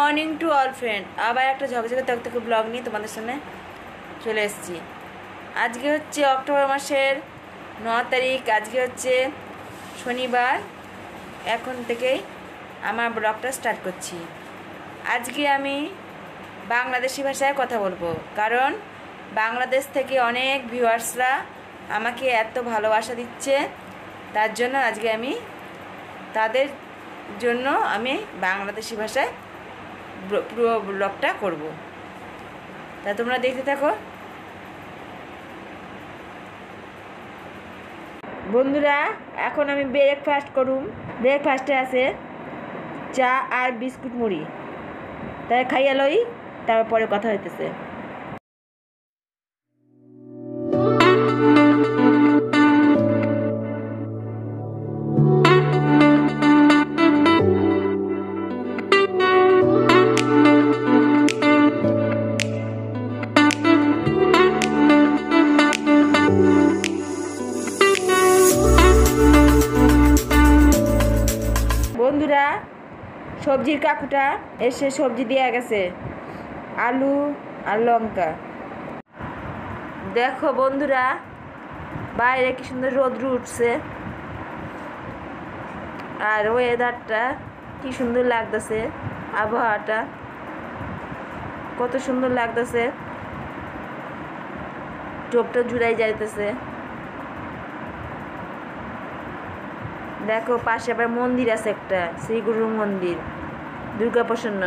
Morning to all friend. আবার একটা ঝকঝকে তকতকে ব্লগ নিয়ে তোমাদের সামনে চলে এসেছি। আজকে হচ্ছে অক্টোবর মাসের 9 তারিখ। আজকে হচ্ছে শনিবার। এখন থেকেই আমার ব্লগটা স্টার্ট করছি। আজকে আমি বাংলাদেশি ভাষায় কথা বলবো, কারণ বাংলাদেশ থেকে অনেক ভিউয়ার্সরা আমাকে এত ভালোবাসা দিচ্ছে। তার জন্য আজকে আমি তাদের জন্য আমি বাংলাদেশি ভাষায় পুরো ব্লগটা করব। তা তোমরা দেখতে থাকো। বন্ধুরা, এখন আমি ব্রেকফাস্ট করুম। ব্রেকফাস্টে আছে চা আর বিস্কুট মুড়ি, তাই খাইয়া লই, তারপরে কথা হইতেছে। বন্ধুরা, সবজির কাকুটা এসে সবজি দিয়ে গেছে, আলু আর লঙ্কা। দেখো বন্ধুরা, বাইরে কি সুন্দর রোদ্র উঠছে, আর ওয়েদারটা কি সুন্দর লাগতেছে, আবহাওয়াটা কত সুন্দর লাগতেছে, টোপটা জুড়াই যাইতেছে। দেখো পাশে আবার মন্দির আছে, একটা শ্রীগুরু মন্দির, দুর্গা প্রসন্ন।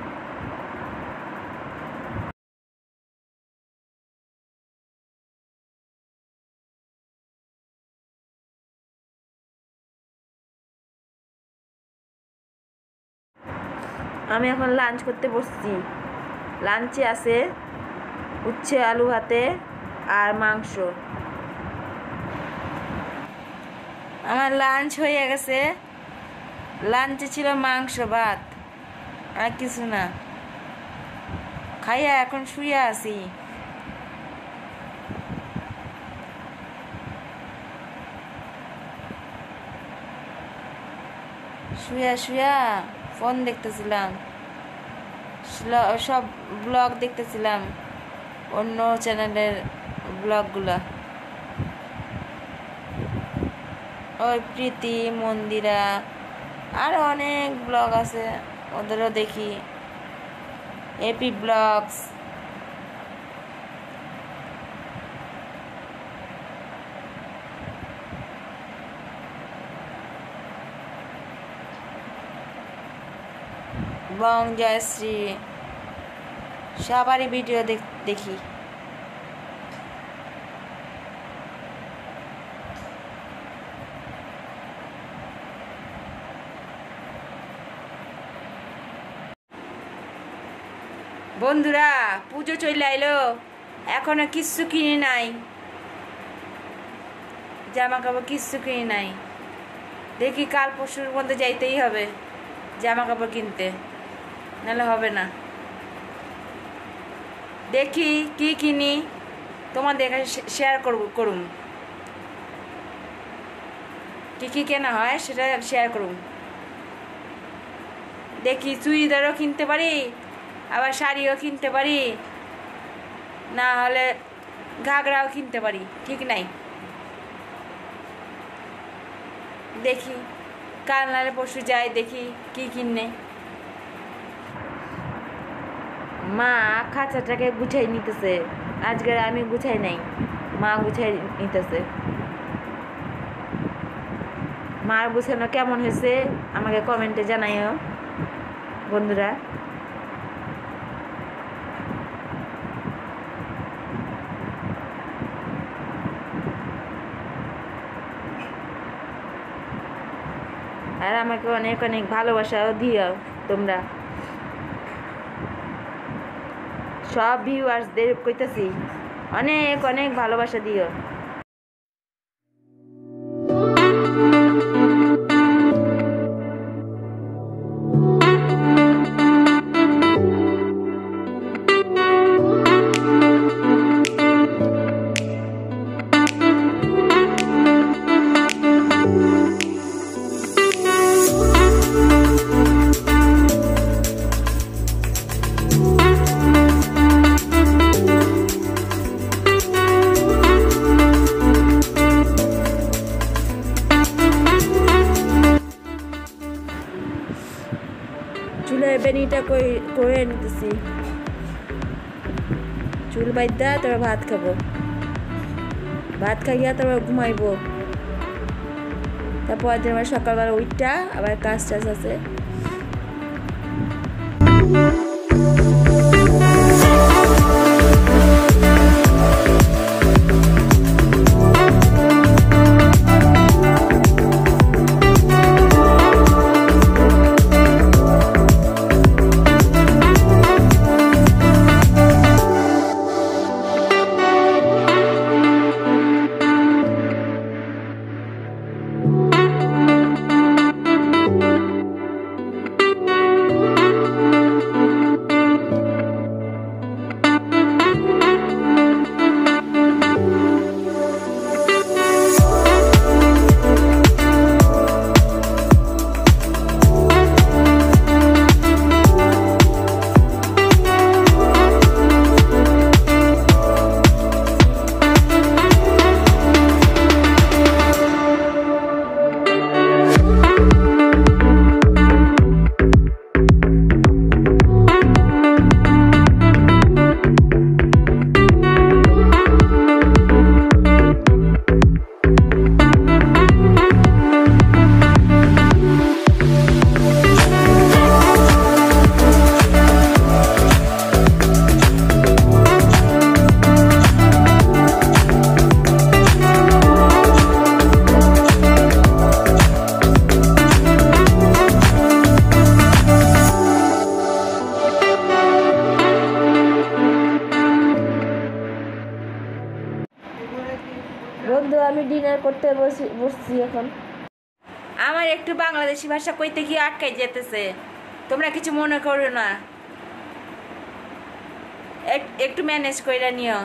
আমি এখন লাঞ্চ করতে বসছি। লাঞ্চে আছে উচ্ছে আলু ভাতে আর মাংস। আমার লাঞ্চ হয়ে গেছে। লাঞ্চে ছিল মাংস ভাত আর কিছু না। খাইয়া এখন শুয়ে আছি। শুয়া শুয়া ফোন দেখতেছিলাম, সব ব্লগ দেখতেছিলাম, অন্য চ্যানেলের ব্লগগুলা। ওই প্রীতি, মন্দিরা, আর অনেক ব্লগ আছে, ওদেরও দেখি। এপি ব্লগস, বং জয়শ্রী, সবারই ভিডিও দেখি। বন্ধুরা, পুজো চলে আইলো, এখনো কিচ্ছু কিনি নাই, জামা কাপড় কিচ্ছু কিনি নাই। দেখি কাল পরশুর মধ্যে যাইতেই হবে জামা কাপড় কিনতে, নাহলে হবে না। দেখি কি কিনি, তোমাদের কাছে শেয়ার করুম। কি কেনা হয় সেটা শেয়ার করুম। দেখি চুড়িদারও কিনতে পারি, আবার শাড়িও কিনতে পারি, না হলে ঘাগরাও কিনতে পারি, ঠিক নাই। দেখি কাল নাহলে পরশু যাই, দেখি কি কিনে। মা খাঁচাটাকে গুছাই নিতেছে, আজকে আমি গুছাই নাই, মা গুছাই নিতেছে। মার গুছানো কেমন হয়েছে আমাকে কমেন্টে জানাইও বন্ধুরা। আর আমাকে অনেক অনেক ভালোবাসাও দিও তোমরা, সব ভিউয়ার্সদের কইতাছি, অনেক অনেক ভালোবাসা দিও। চুল বাইদা তারপর ভাত খাবো, ভাত খাইয়া তারপর ঘুমাইবো। তারপর দিন আমার সকালবেলা উঠটা আবার কাজ টাজ আছে। বন্ধু আমি ডিনার করতে বসছি এখন। আমার একটু বাংলাদেশি ভাষা কইতে গিয়ে আটকাই যেতেছে, তোমরা কিছু মনে করো না, একটু ম্যানেজ কইরা নিও,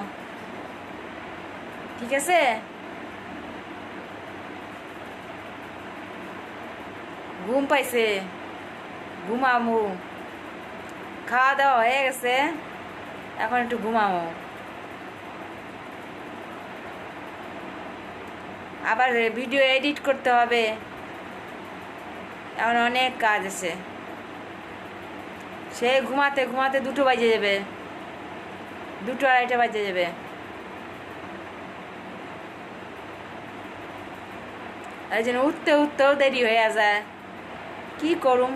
ঠিক আছে? ঘুম পাইছে, ঘুমামু, খাওয়া দাওয়া হয়ে গেছে, এখন একটু ঘুমামু। আবার ভিডিও এডিট করতে হবে, এখন অনেক কাজ আছে। সে ঘুমাতে ঘুমাতে 2টো বাজে যাবে, 2টো 2:30 বাজে যাবে। এই জন্য উঠতে উঠতেও দেরি হয়ে যায়, কি করুম?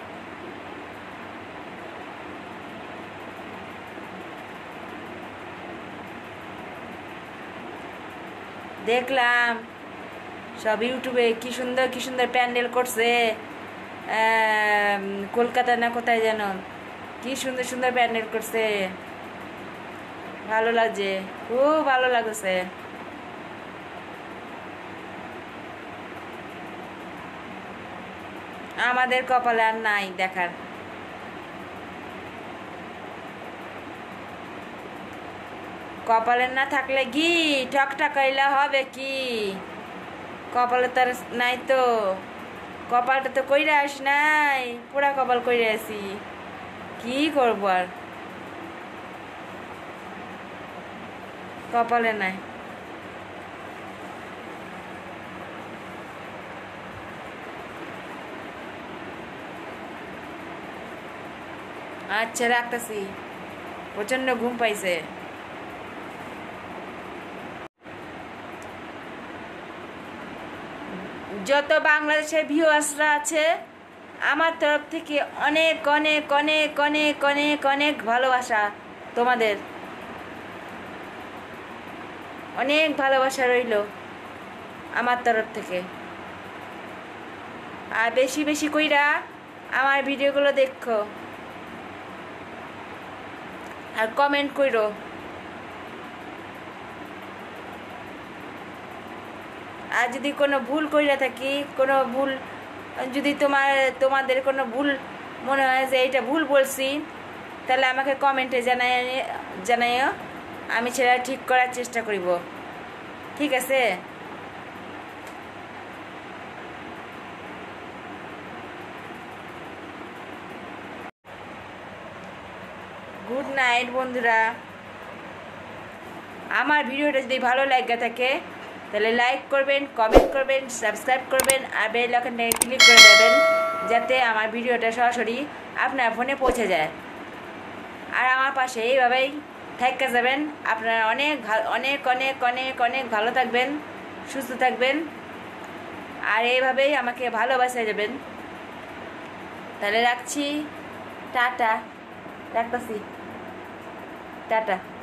দেখলাম সব ইউটিউবে কি সুন্দর প্যান্ডেল করছে, কলকাতা না কোথায় যেন, কি সুন্দর প্যান্ডেল করছে, ভালো লাগছে, খুব ভালো লাগছে। আমাদের কপালে আর নাই দেখার। কপালে না থাকলে কি ঠকঠকাইলা হবে কি? কপালে তার নাই তো, কপালটা তো কইরা আস নাই, পুরা কপাল কইরা আসি, কি করবো আর, কপালে নাই। আচ্ছা রাখতেছি, প্রচন্ড ঘুম পাইছে। যত বাংলাদেশের ভিউয়ার্সরা আছে আমার তরফ থেকে অনেক অনেক অনেক অনেক অনেক অনেক ভালোবাসা, তোমাদের অনেক ভালোবাসা রইল আমার তরফ থেকে। আর বেশি বেশি কইরা আমার ভিডিওগুলো দেখো আর কমেন্ট কইরো। আর যদি কোনো ভুল কইরা থাকি, কোনো ভুল যদি তোমাদের কোনো ভুল মনে হয় যে এইটা ভুল বলছি, তাহলে আমাকে কমেন্টে জানাইও, আমি সেটা ঠিক করার চেষ্টা করিব, ঠিক আছে? গুড নাইট বন্ধুরা। আমার ভিডিওটা যদি ভালো লাগে থাকে তাহলে লাইক করবেন, কমেন্ট করবেন, সাবস্ক্রাইব করবেন আর বেল আইকনে ক্লিক করে দেবেন, যাতে আমার ভিডিওটা সরাসরি আপনার ফোনে পৌঁছে যায়। আর আমার পাশে এইভাবেই থাইকা যাবেন। আপনারা অনেক অনেক অনেক অনেক অনেক ভালো থাকবেন, সুস্থ থাকবেন, আর এইভাবেই আমাকে ভালোবাসা যাবেন। তাহলে রাখছি, টাটা, রাখতেছি, টাটা।